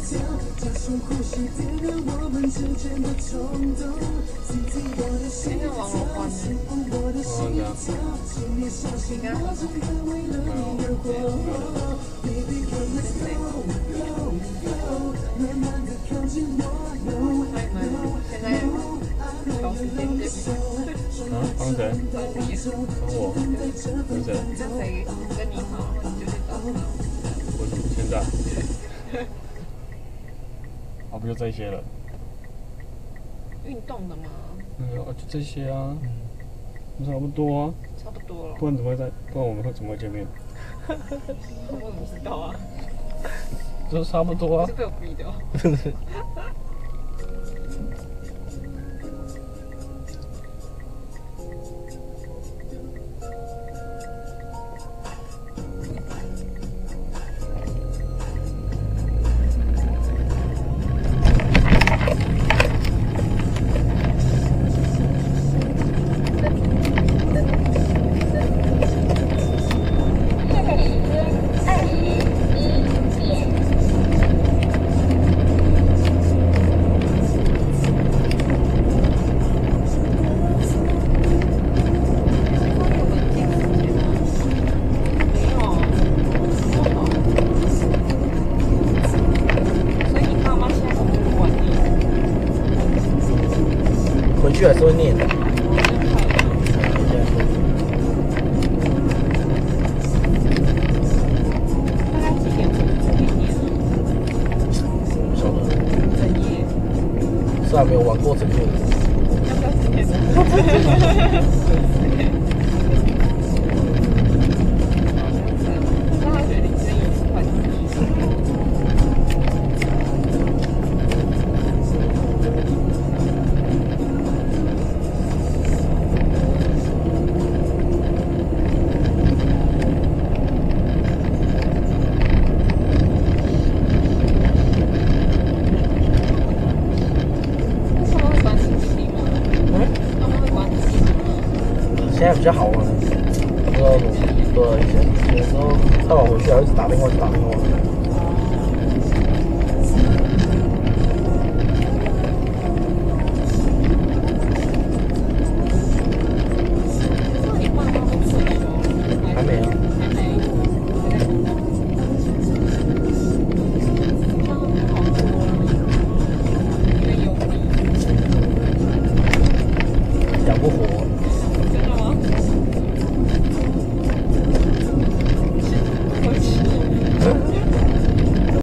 那网络关呢？应该好像现在搞时间点。 帮谁？ 帮我？跟谁？ 跟谁跟你好，你就去找他。 为什么现在？不就这些了？ 运动的吗？ 就这些啊，差不多啊。 差不多了。 不然我们会怎么会见面？ 我怎么知道啊？ 就差不多啊。 是被我逼的。 回去还是会念的。是还没有玩过整夜。 要不要整夜的？ 现在比较好玩，不知道怎么对以前有时候太晚回去还会一直打电话，